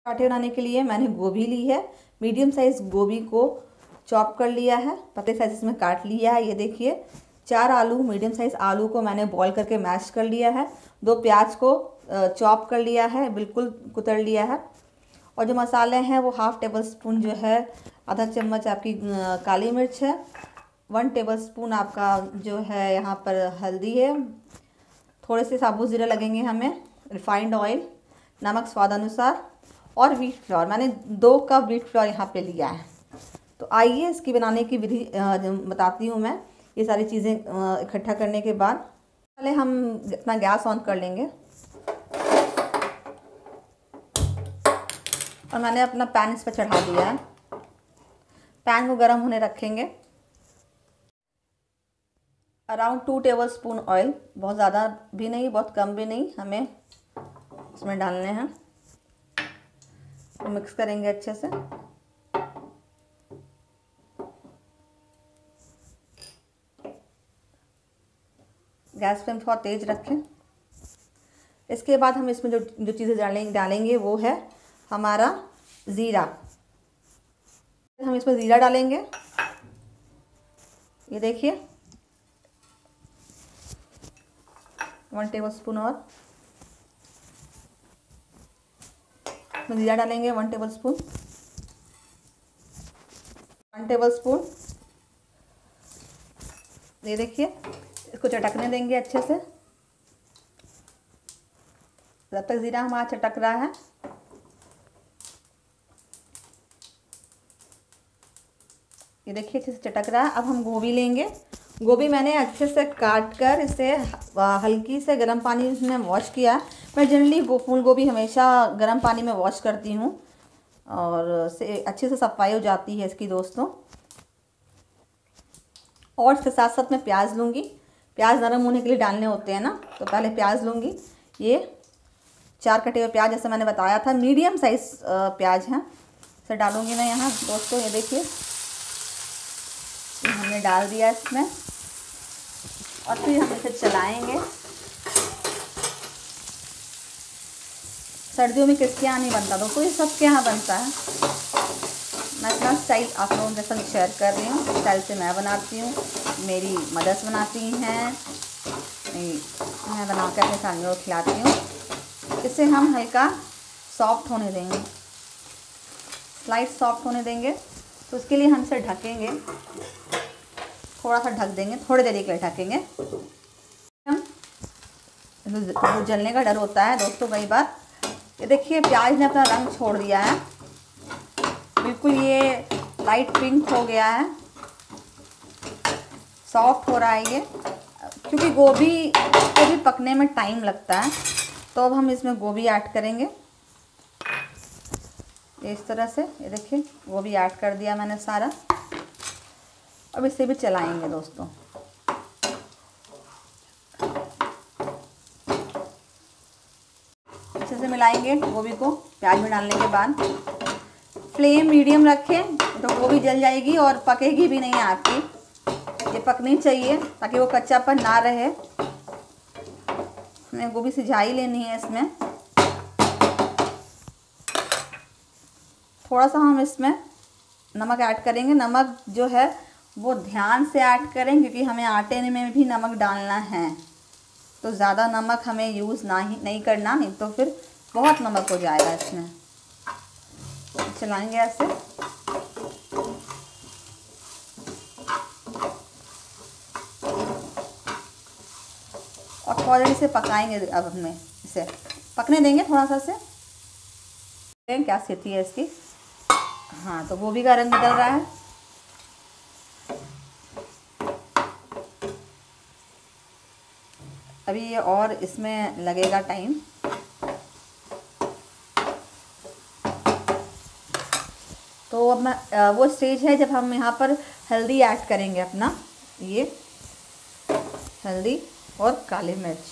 पराठे बनाने के लिए मैंने गोभी ली है। मीडियम साइज़ गोभी को चॉप कर लिया है, पतले साइज में काट लिया है। ये देखिए 4 आलू, मीडियम साइज़ आलू को मैंने बॉईल करके मैश कर लिया है। 2 प्याज को चॉप कर लिया है, बिल्कुल कुतर लिया है। और जो मसाले हैं वो 1/2 टेबल स्पून जो है, आधा चम्मच आपकी काली मिर्च है, 1 टेबल स्पून आपका जो है यहाँ पर हल्दी है, थोड़े से साबुत ज़ीरा लगेंगे हमें, रिफाइंड ऑयल, नमक स्वाद अनुसार और व्हीट फ्लोर। मैंने 2 कप व्हीट फ्लोर यहाँ पे लिया है। तो आइए इसकी बनाने की विधि बताती हूँ मैं। ये सारी चीज़ें इकट्ठा करने के बाद पहले हम अपना गैस ऑन कर लेंगे और मैंने अपना पैन इस पर चढ़ा दिया है। पैन को गर्म होने रखेंगे। अराउंड 2 टेबल स्पून ऑयल, बहुत ज़्यादा भी नहीं बहुत कम भी नहीं, हमें इसमें डालने हैं। तो मिक्स करेंगे अच्छे से। गैस फ्लेम थोड़ा तेज़ रखें। इसके बाद हम इसमें जो चीज़ें डालेंगे वो है हमारा ज़ीरा। हम इसमें ज़ीरा डालेंगे, ये देखिए 1 टेबल स्पून और ज़ीरा डालेंगे, 1 टेबल स्पून, 1 टेबल स्पून। ये देखिए इसको चटकने देंगे अच्छे से जब तक ज़ीरा हमारा चटक रहा है। ये देखिए अच्छे से चटक रहा है। अब हम गोभी लेंगे। गोभी मैंने अच्छे से काट कर इसे हल्की से गर्म पानी में वॉश किया। मैं जनरली फूल गोभी हमेशा गर्म पानी में वॉश करती हूँ और से अच्छे से सफाई हो जाती है इसकी दोस्तों। और इसके साथ साथ मैं प्याज लूँगी। प्याज नरम होने के लिए डालने होते हैं ना, तो पहले प्याज लूँगी। ये 4 कटे हुए प्याज, जैसे मैंने बताया था, मीडियम साइज़ प्याज हैं, इसे डालूँगी मैं यहाँ दोस्तों। ये देखिए हमने डाल दिया इसमें और फिर हम इसे चलाएंगे। सर्दियों में किसके यहाँ नहीं बनता, दोस्तों ये सबके यहाँ बनता है। मैं अपना स्टाइल आप लोगों के साथ शेयर कर रही हूँ। स्टाइल से मैं बनाती हूँ, मेरी मदर्स बनाती हैं, मैं बना कर अपने फैमिली को खिलाती हूँ। इसे हम हल्का सॉफ्ट होने देंगे, स्लाइट सॉफ्ट होने देंगे। तो उसके लिए हम इसे ढकेंगे, थोड़ा सा ढक देंगे, थोड़ी देर के लिए ढकेंगे। हम जलने का डर होता है दोस्तों कई बार। ये देखिए प्याज ने अपना रंग छोड़ दिया है, बिल्कुल ये लाइट पिंक हो गया है, सॉफ्ट हो रहा है ये, क्योंकि गोभी को भी पकने में टाइम लगता है। तो अब हम इसमें गोभी ऐड करेंगे इस तरह से। ये देखिए गोभी ऐड कर दिया मैंने सारा। अब इसे भी चलाएंगे दोस्तों। अच्छे से मिलाएंगे गोभी को प्याज में डालने के बाद। फ्लेम मीडियम रखें तो गोभी जल जाएगी और पकेगी भी नहीं आपकी। ये पकनी चाहिए ताकि वो कच्चापन ना रहे। हमें गोभी सिझा ही लेनी है इसमें। थोड़ा सा हम इसमें नमक ऐड करेंगे। नमक जो है वो ध्यान से ऐड करें क्योंकि हमें आटे में भी नमक डालना है। तो ज़्यादा नमक हमें यूज़ नहीं करना, नहीं तो फिर बहुत नमक हो जाएगा इसमें। चलाएंगे ऐसे। और थोड़ा देर इसे पकाएंगे। अब हमें इसे पकने देंगे थोड़ा सा से। क्या स्थिति है इसकी। हाँ, तो गोभी का रंग बदल रहा है। अभी ये और इसमें लगेगा टाइम। तो अब मैं वो स्टेज है जब हम यहाँ पर हल्दी ऐड करेंगे अपना, ये हल्दी और काली मिर्च।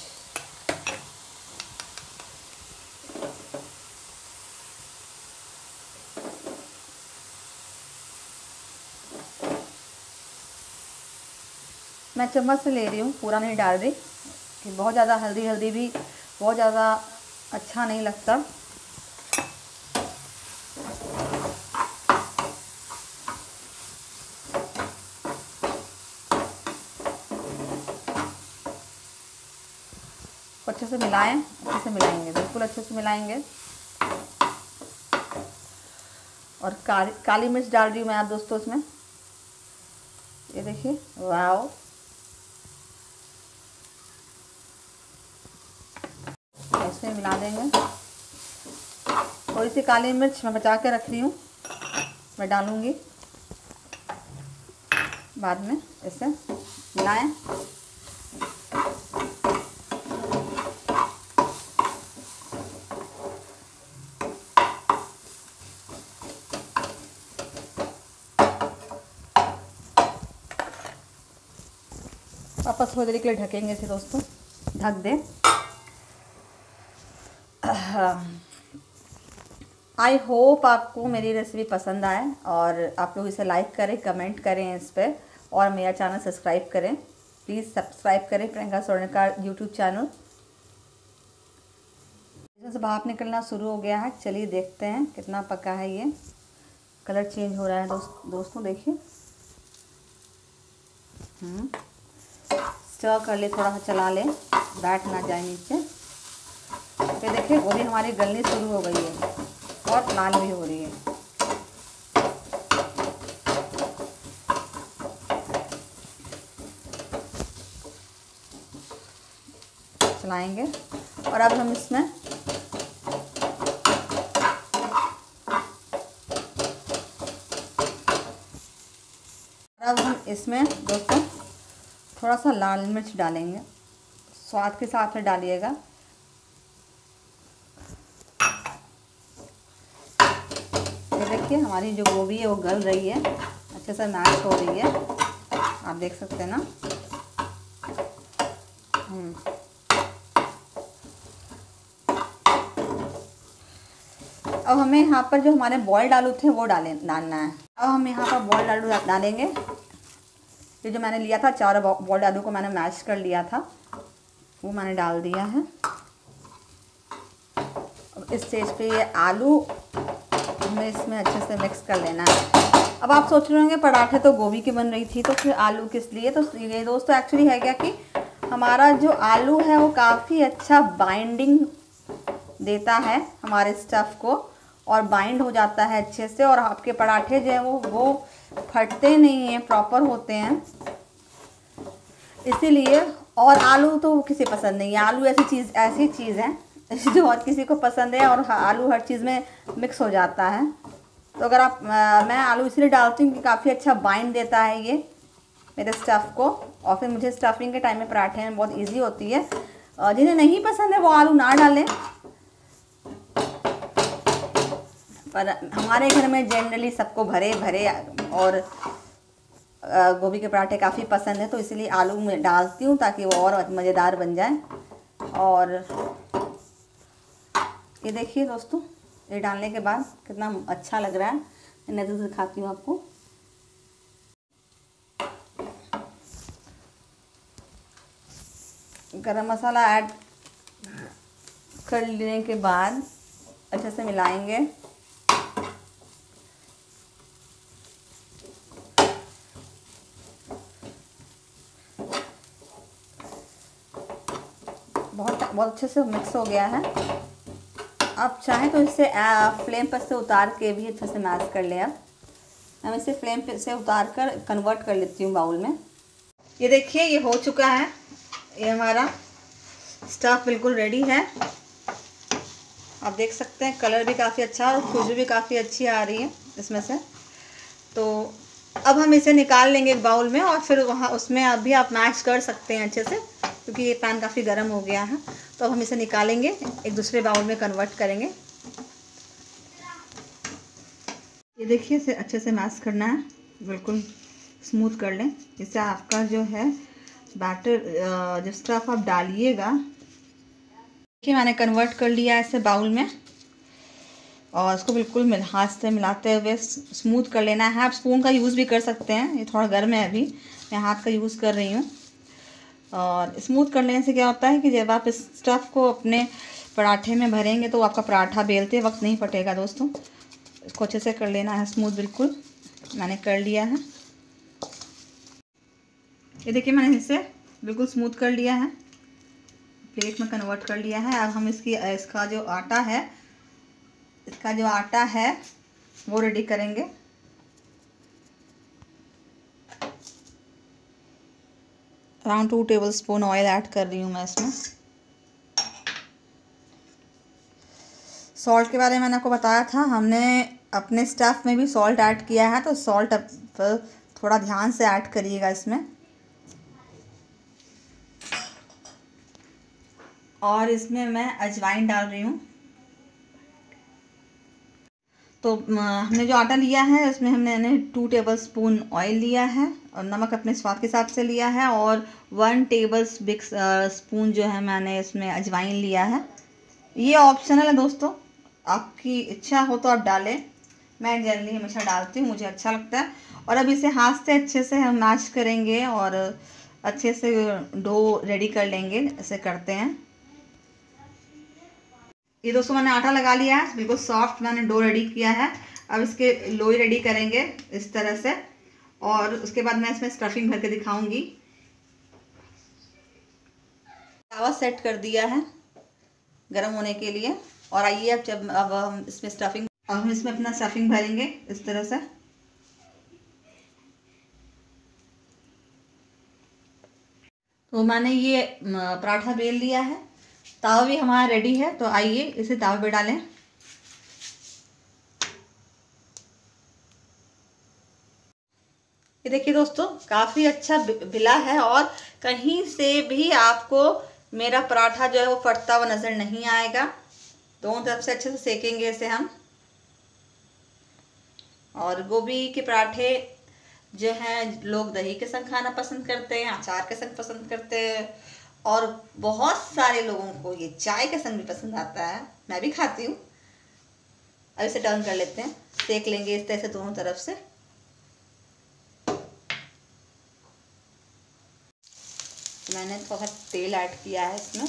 मैं चम्मच से ले रही हूँ, पूरा नहीं डाल रही कि बहुत ज़्यादा हल्दी भी बहुत ज़्यादा अच्छा नहीं लगता। अच्छे से मिलाएं, अच्छे से मिलाएंगे, बिल्कुल अच्छे से मिलाएंगे। और काली मिर्च डाल रही हूँ मैं आप दोस्तों इसमें, ये देखिए, वाओ। ऐसे मिला देंगे। थोड़ी सी काली मिर्च मैं बचा के रख रही हूँ, मैं डालूँगी बाद में। ऐसे मिलाएं। वापस थोड़ी देर के लिए ढकेंगे इसे दोस्तों, ढक दें। आई होप आपको मेरी रेसिपी पसंद आए और आप लोग इसे लाइक करें, कमेंट करें इस पर, और मेरा चैनल सब्सक्राइब करें। प्लीज़ सब्सक्राइब करें प्रियंका स्वर्णकार यूट्यूब चैनल। इसमें से भाप निकलना शुरू हो गया है। चलिए देखते हैं कितना पका है ये। कलर चेंज हो रहा है दोस्तों देखिए। स्टर कर ले, थोड़ा सा चला ले, बैठ ना जाए नीचे। ये देखिए गोभी हमारी गलनी शुरू हो गई है और लाल भी हो रही है। चलाएंगे और अब हम इसमें दोस्तों थोड़ा सा लाल मिर्च डालेंगे, स्वाद के हिसाब से डालिएगा। ये देखिए हमारी जो गोभी है वो गल रही है, अच्छे से मैश हो रही है, आप देख सकते हैं ना। अब हमें यहाँ पर जो हमारे बॉइल्ड आलू थे वो डालना है। अब हम यहाँ पर बॉइल्ड आलू डालेंगे। ये जो मैंने लिया था, 4 बॉइल्ड आलू को मैंने मैश कर लिया था, वो मैंने डाल दिया है। अब इस स्टेज पे ये आलू हमें इसमें अच्छे से मिक्स कर लेना है। अब आप सोच रहे होंगे पराठे तो गोभी की बन रही थी, तो फिर आलू किस लिए? तो ये दोस्तों एक्चुअली है क्या कि हमारा जो आलू है वो काफ़ी अच्छा बाइंडिंग देता है हमारे स्टफ़ को, और बाइंड हो जाता है अच्छे से, और आपके पराठे जो है वो फटते नहीं हैं, प्रॉपर होते हैं इसीलिए। और आलू तो किसी पसंद नहीं है, आलू ऐसी चीज़ है जो हर किसी को पसंद है, और आलू हर चीज़ में मिक्स हो जाता है। तो अगर आप मैं आलू इसलिए डालती हूँ कि काफ़ी अच्छा बाइंड देता है ये मेरे स्टफ़ को, और फिर मुझे स्टफिंग के टाइम में पराठे में बहुत ईजी होती है। जिन्हें नहीं पसंद है वो आलू ना डालें, पर हमारे घर में जनरली सबको भरे और गोभी के पराठे काफ़ी पसंद है, तो इसलिए आलू में डालती हूँ ताकि वो और मज़ेदार बन जाए। और ये देखिए दोस्तों, ये डालने के बाद कितना अच्छा लग रहा है। मैं नज़र से दिखाती हूँ आपको। गरम मसाला ऐड कर लेने के बाद अच्छे से मिलाएंगे। बहुत अच्छे से मिक्स हो गया है। आप चाहें तो इसे फ्लेम पर से उतार के भी अच्छे से मैश कर लें। अब मैं इसे फ्लेम पे से उतार कर कन्वर्ट कर लेती हूँ बाउल में। ये देखिए ये हो चुका है, ये हमारा स्टफ़ बिल्कुल रेडी है। आप देख सकते हैं कलर भी काफ़ी अच्छा और खुशबू भी काफ़ी अच्छी आ रही है इसमें से। तो अब हम इसे निकाल लेंगे एक बाउल में, और फिर वहाँ उसमें अभी आप मैश कर सकते हैं अच्छे से, क्योंकि ये पैन काफ़ी गर्म हो गया है। तो अब हम इसे निकालेंगे, एक दूसरे बाउल में कन्वर्ट करेंगे। ये देखिए इसे अच्छे से मैश करना है, बिल्कुल स्मूथ कर लें। इससे आपका जो है बैटर जो स्टफ़ आप डालिएगा, देखिए मैंने कन्वर्ट कर लिया है इसे बाउल में, और इसको बिल्कुल हाथ से मिलाते हुए स्मूथ कर लेना है। आप स्पून का यूज़ भी कर सकते हैं, ये थोड़ा गर्म है, अभी मैं हाथ का यूज़ कर रही हूँ। और स्मूथ कर लेने से क्या होता है कि जब आप इस स्टफ़ को अपने पराठे में भरेंगे तो आपका पराठा बेलते वक्त नहीं फटेगा दोस्तों। इसको अच्छे से कर लेना है स्मूथ, बिल्कुल मैंने कर लिया है। ये देखिए मैंने इसे बिल्कुल स्मूथ कर लिया है। प्लेट में कन्वर्ट कर लिया है। अब हम इसका जो आटा है वो रेडी करेंगे। अराउंड 2 टेबलस्पून ऑयल ऐड कर रही हूँ मैं इसमें। सॉल्ट के बारे में मैंने आपको बताया था, हमने अपने स्टफ़ में भी सॉल्ट ऐड किया है, तो सॉल्ट अब थोड़ा ध्यान से ऐड करिएगा इसमें। और इसमें मैं अजवाइन डाल रही हूँ। तो हमने जो आटा लिया है उसमें हमने 2 टेबलस्पून ऑयल लिया है और नमक अपने स्वाद के हिसाब से लिया है, और 1 टेबल बिग स्पून जो है मैंने इसमें अजवाइन लिया है। ये ऑप्शनल है दोस्तों, आपकी इच्छा हो तो आप डालें। मैं जनरली हमेशा डालती हूँ, मुझे अच्छा लगता है। और अब इसे हाथ से अच्छे से हम मैश करेंगे और अच्छे से डो रेडी कर लेंगे। ऐसे करते हैं। ये दोस्तों मैंने आटा लगा लिया है, बिल्कुल सॉफ्ट मैंने डो रेडी किया है। अब इसके लोई रेडी करेंगे इस तरह से, और उसके बाद मैं इसमें स्टफिंग भर के दिखाऊंगी। तवा सेट कर दिया है गर्म होने के लिए, और आइए अब हम इसमें अपना स्टफिंग भरेंगे इस तरह से। तो मैंने ये पराठा बेल लिया है। तावा भी हमारा रेडी है, तो आइए इसे तावा पे डालें। ये देखिए दोस्तों, काफ़ी अच्छा बिला है और कहीं से भी आपको मेरा पराठा जो है वो फटता हुआ नज़र नहीं आएगा। दोनों तरफ से अच्छे से सेकेंगे इसे हम। और गोभी के पराठे जो हैं लोग दही के संग खाना पसंद करते हैं, अचार के संग पसंद करते हैं, और बहुत सारे लोगों को ये चाय के संग भी पसंद आता है। मैं भी खाती हूँ। अब इसे टर्न कर लेते हैं, सेक लेंगे इस तरह से दोनों तरफ से। तो मैंने थोड़ा सा तेल ऐड किया है इसमें।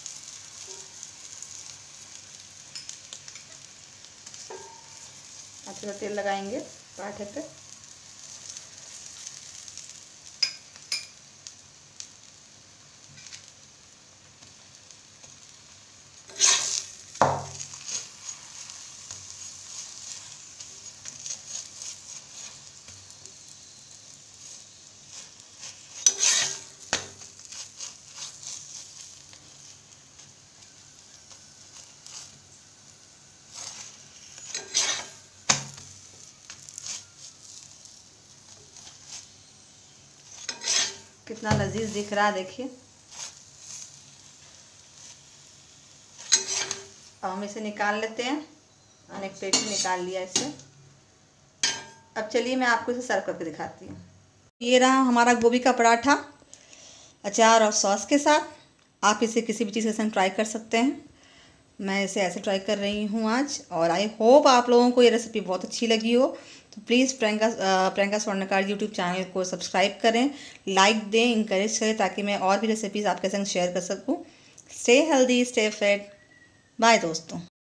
अच्छा तेल लगाएंगे पराठे पे। कितना लजीज दिख रहा है देखिए। अब हम इसे निकाल लेते हैं। मैंने एक प्लेट में निकाल लिया इसे। अब चलिए मैं आपको इसे सर्व करके दिखाती हूँ। ये रहा हमारा गोभी का पराठा अचार और सॉस के साथ। आप इसे किसी भी चीज़ के साथ ट्राई कर सकते हैं। मैं इसे ऐसे ट्राई कर रही हूँ आज, और आई होप आप लोगों को ये रेसिपी बहुत अच्छी लगी हो। तो please Priyanka Swarnkar YouTube channel को सब्सक्राइब करें, लाइक दें, इंकरेज करें, ताकि मैं और भी रेसिपीज़ आपके संग शेयर कर सकूँ। Stay healthy, stay fit. Bye दोस्तों।